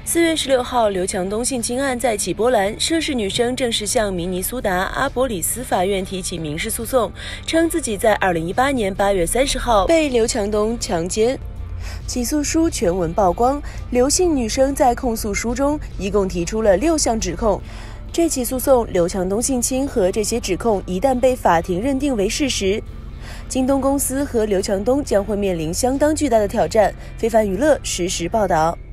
4月16号，刘强东性侵案再起波澜，涉事女生正式向明尼苏达阿伯里斯法院提起民事诉讼，称自己在2018年8月30号被刘强东强奸。起诉书全文曝光，刘姓女生在控诉书中一共提出了6项指控。这起诉讼，刘强东性侵和这些指控一旦被法庭认定为事实，京东公司和刘强东将会面临相当巨大的挑战。非凡娱乐实时报道。